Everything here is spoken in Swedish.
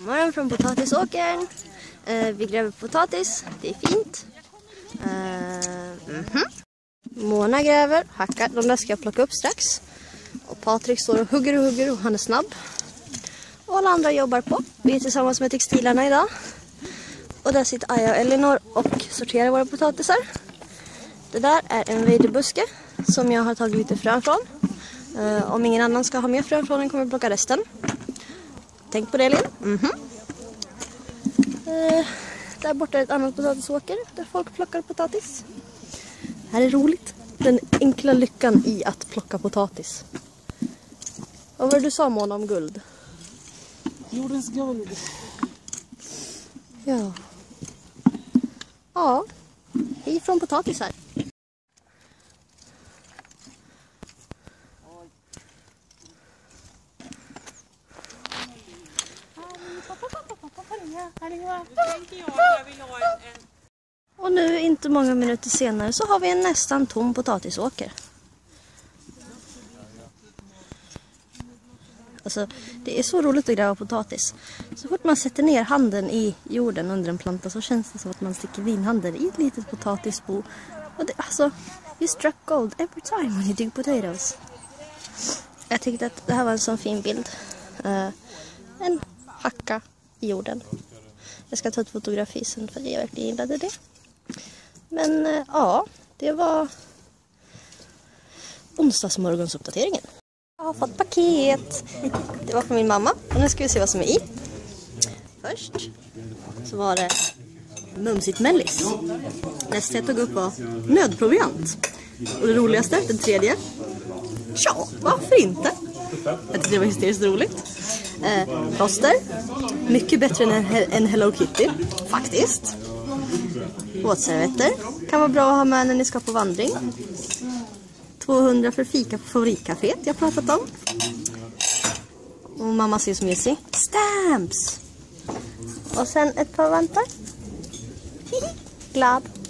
Morgon från potatisåkern. Vi gräver potatis. Det är fint. Mona gräver, hackar. De där ska jag plocka upp strax. Och Patrik står och hugger och han är snabb. Och alla andra jobbar på. Vi är tillsammans med textilarna idag. Och där sitter Aja och Elinor och sorterar våra potatisar. Det där är en vejdebuske som jag har tagit lite frön från. Om ingen annan ska ha med frön från den kommer jag plocka resten. Tänk på det, Elin. Där borta är ett annat potatisåker där folk plockar potatis. Det här är roligt. Den enkla lyckan i att plocka potatis. Vad var det du sa, Mona, om guld? Jordens guld. Ja. Ja. Hej från potatisar. Och nu, inte många minuter senare, så har vi en nästan tom potatisåker. Alltså, det är så roligt att gräva potatis. Så fort man sätter ner handen i jorden under en planta så känns det som att man sticker in handen i ett litet potatisbo. Och det, alltså, you struck gold every time when you dig potatoes. Jag tyckte att det här var en sån fin bild. En hacka i jorden. Jag ska ta ett fotografi sen för jag verkligen gillade det. Men ja, det var onsdagsmorgonsuppdateringen. Jag har fått paket. Det var från min mamma. Och nu ska vi se vad som är i. Först så var det mumsigt mellis. Nästa jag tog upp var nödproviant. Och det roligaste, den tredje. Ja, varför inte? Jag tyckte det var hysteriskt roligt. Plåster. Mycket bättre än Hello Kitty. Faktiskt. Våtservetter. Kan vara bra att ha med när ni ska på vandring. 200 för fika på favoritcaféet jag pratat om. Och mamma ser så mysig. Stamps! Och sen ett par vantar. Glad.